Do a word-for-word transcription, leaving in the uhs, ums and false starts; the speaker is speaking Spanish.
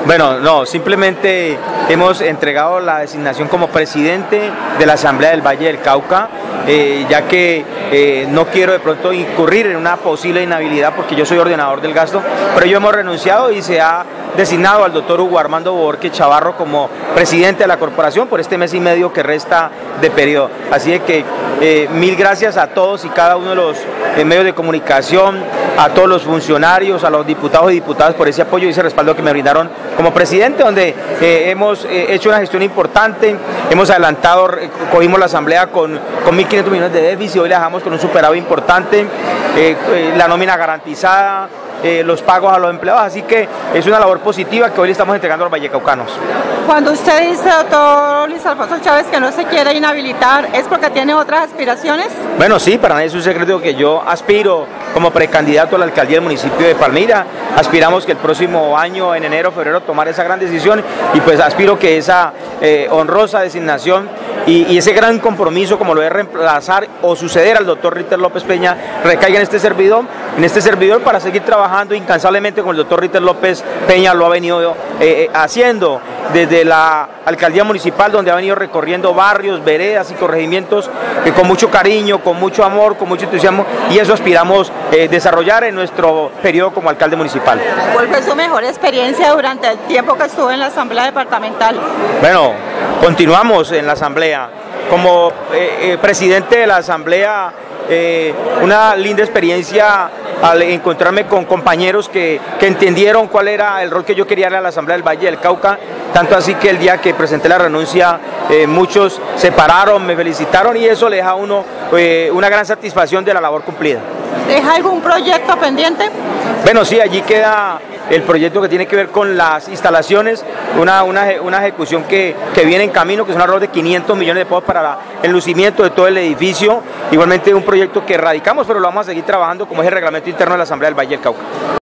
Bueno, no, simplemente hemos entregado la designación como presidente de la Asamblea del Valle del Cauca, eh, ya que eh, no quiero de pronto incurrir en una posible inhabilidad porque yo soy ordenador del gasto, pero yo hemos renunciado y se ha designado al doctor Hugo Armando Borque Chavarro como presidente de la corporación por este mes y medio que resta de periodo. Así de que eh, mil gracias a todos y cada uno de los eh, medios de comunicación, a todos los funcionarios, a los diputados y diputadas por ese apoyo y ese respaldo que me brindaron como presidente, donde eh, hemos eh, hecho una gestión importante, hemos adelantado, cogimos la asamblea con, con mil quinientos millones de déficit, hoy la dejamos con un superávit importante, eh, eh, la nómina garantizada, Eh, los pagos a los empleados, así que es una labor positiva que hoy le estamos entregando a los vallecaucanos. Cuando usted dice, doctor Luis Alfonso Chávez, que no se quiere inhabilitar, ¿es porque tiene otras aspiraciones? Bueno, sí, para nadie es un secreto que yo aspiro como precandidato a la alcaldía del municipio de Palmira. Aspiramos que el próximo año, en enero, febrero, tomar esa gran decisión y pues aspiro que esa eh, honrosa designación y, y ese gran compromiso como lo de reemplazar o suceder al doctor Ritter López Peña recaiga en este servidor, en este servidor para seguir trabajando incansablemente como el doctor Ritter López Peña lo ha venido eh, haciendo desde la alcaldía municipal, donde ha venido recorriendo barrios, veredas y corregimientos eh, con mucho cariño, con mucho amor, con mucho entusiasmo, y eso aspiramos eh, desarrollar en nuestro periodo como alcalde municipal. ¿Cuál fue su mejor experiencia durante el tiempo que estuvo en la asamblea departamental? Bueno, continuamos en la asamblea. Como eh, eh, presidente de la asamblea, eh, una linda experiencia al encontrarme con compañeros que, que entendieron cuál era el rol que yo quería darle a la Asamblea del Valle del Cauca, tanto así que el día que presenté la renuncia eh, muchos se pararon, me felicitaron y eso le deja a uno eh, una gran satisfacción de la labor cumplida. ¿Deja algún proyecto pendiente? Bueno, sí, allí queda el proyecto que tiene que ver con las instalaciones, una, una, una ejecución que, que viene en camino, que es un ahorro de quinientos millones de pesos para la, el lucimiento de todo el edificio, igualmente un proyecto que radicamos, pero lo vamos a seguir trabajando como es el reglamento interno de la Asamblea del Valle del Cauca.